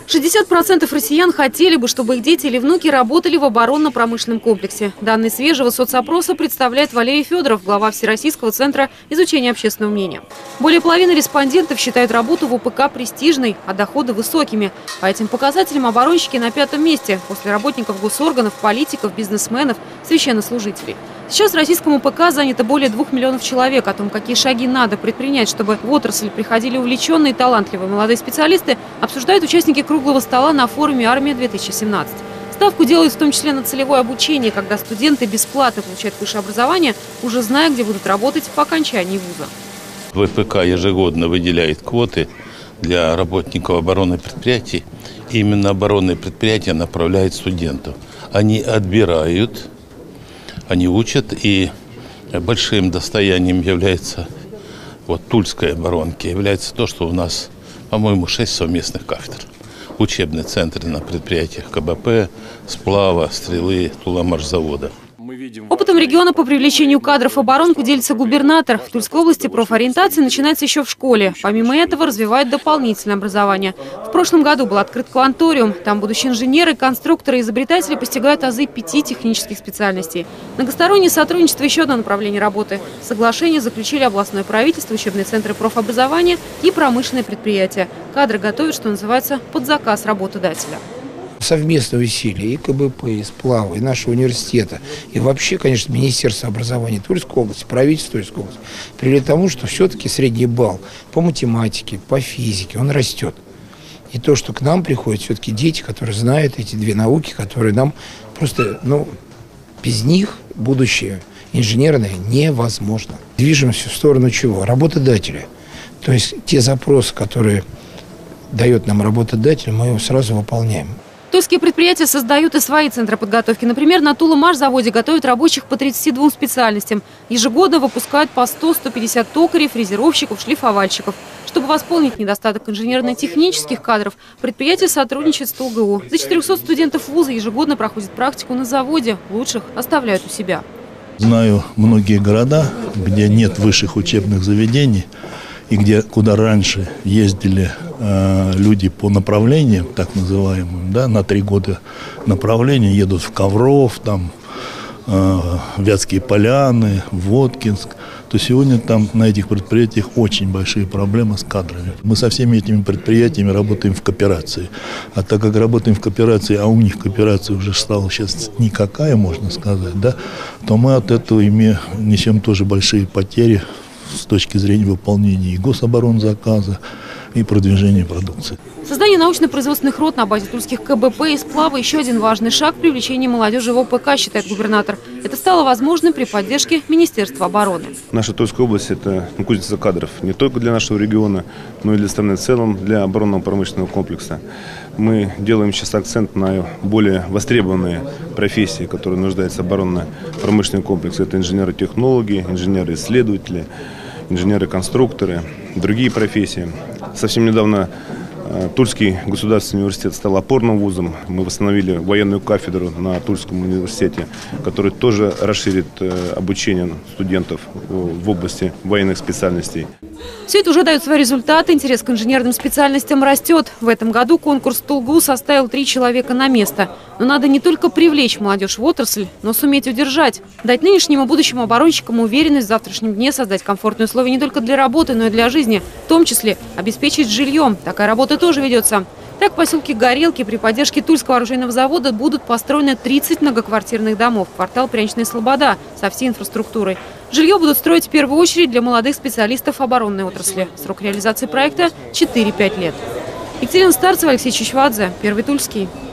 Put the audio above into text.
60% россиян хотели бы, чтобы их дети или внуки работали в оборонно-промышленном комплексе. Данные свежего соцопроса представляет Валерий Федоров, глава Всероссийского центра изучения общественного мнения. Более половины респондентов считают работу в УПК престижной, а доходы высокими. По этим показателям оборонщики на 5-м месте после работников госорганов, политиков, бизнесменов, священнослужителей. Сейчас в российском УПК занято более 2 миллионов человек. О том, какие шаги надо предпринять, чтобы в отрасль приходили увлеченные и талантливые молодые специалисты, обсуждают участники круглого стола на форуме «Армия-2017». Ставку делают в том числе на целевое обучение, когда студенты бесплатно получают высшее образование, уже зная, где будут работать по окончании вуза. ВПК ежегодно выделяет квоты для работников оборонных предприятий. И именно оборонные предприятия направляют студентов. Они отбирают, они учат, и большим достоянием является Тульской оборонки, является то, что у нас, по-моему, 6 совместных кафедр. Учебные центры на предприятиях КБП, Сплава, Стрелы, Тула-Машзавода. Опытом региона по привлечению кадров в оборонку делится губернатор. В Тульской области профориентация начинается еще в школе. Помимо этого развивают дополнительное образование. В прошлом году был открыт кванториум. Там будущие инженеры, конструкторы и изобретатели постигают азы 5 технических специальностей. Многостороннее сотрудничество – еще одно направление работы. Соглашение заключили областное правительство, учебные центры профобразования и промышленные предприятия. Кадры готовят, что называется, под заказ работодателя. Совместные усилия и КБП, и Сплава, и нашего университета, и вообще, конечно, Министерство образования Тульской области, правительство Тульской области, привели к тому, что все-таки средний балл по математике, по физике, он растет. И то, что к нам приходят все-таки дети, которые знают эти две науки, которые нам просто, без них будущее инженерное невозможно. Движемся в сторону чего? Работодателя. То есть те запросы, которые дает нам работодатель, мы его сразу выполняем. Тульские предприятия создают и свои центры подготовки. Например, на Тула-Машзаводе готовят рабочих по 32 специальностям. Ежегодно выпускают по 100-150 токарей, фрезеровщиков, шлифовальщиков. Чтобы восполнить недостаток инженерно-технических кадров, предприятие сотрудничает с ТУЛГУ. За 400 студентов вуза ежегодно проходят практику на заводе. Лучших оставляют у себя. Знаю многие города, где нет высших учебных заведений, и куда раньше ездили люди по направлениям, так называемым, на 3 года направления, едут в Ковров, Вятские Поляны, Воткинск, то сегодня там на этих предприятиях очень большие проблемы с кадрами. Мы со всеми этими предприятиями работаем в кооперации. А так как работаем в кооперации, а у них кооперация уже стала сейчас никакая, можно сказать, то мы от этого несем тоже большие потери с точки зрения выполнения и гособоронзаказа, и продвижения продукции. Создание научно-производственных род на базе тульских КБП и Сплава – еще один важный шаг в привлечении молодежи в ОПК, считает губернатор. Это стало возможным при поддержке Министерства обороны. Наша Тульская область – это кузница кадров не только для нашего региона, но и для страны в целом, для оборонного промышленного комплекса. Мы делаем сейчас акцент на более востребованные профессии, которые нуждаются оборонно-промышленный комплекс. Это инженеры-технологи, инженеры-исследователи, инженеры-конструкторы, другие профессии. Совсем недавно Тульский государственный университет стал опорным вузом. Мы восстановили военную кафедру на Тульском университете, который тоже расширит обучение студентов в области военных специальностей. Все это уже дает свои результаты. Интерес к инженерным специальностям растет. В этом году конкурс ТУЛГУ составил 3 человека на место. Но надо не только привлечь молодежь в отрасль, но суметь удержать. Дать нынешним и будущим оборонщикам уверенность в завтрашнем дне, создать комфортные условия не только для работы, но и для жизни. В том числе обеспечить жильем. Такая работа тоже ведется. Так, в поселке Горелки при поддержке Тульского оружейного завода будут построены 30 многоквартирных домов. Квартал Пряничная Слобода со всей инфраструктурой. Жилье будут строить в первую очередь для молодых специалистов оборонной отрасли. Срок реализации проекта – 4-5 лет. Екатерина Старцева, Алексей Чичвадзе, Первый Тульский.